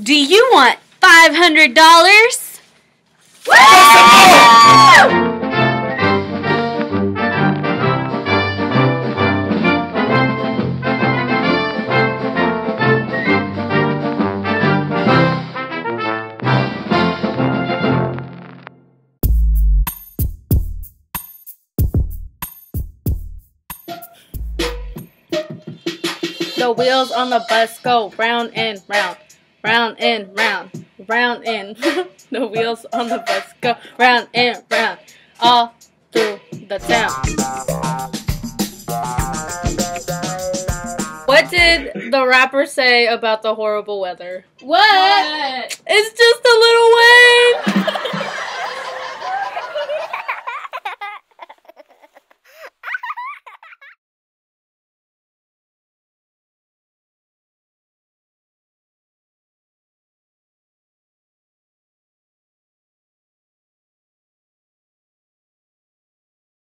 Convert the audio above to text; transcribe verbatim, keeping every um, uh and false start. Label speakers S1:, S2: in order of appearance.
S1: Do you want five hundred dollars?
S2: The wheels on the bus go round and round, round and round, round and the wheels on the bus go round and round, all through the town. What did the rapper say about the horrible weather?
S3: What?
S2: It's just a little wind.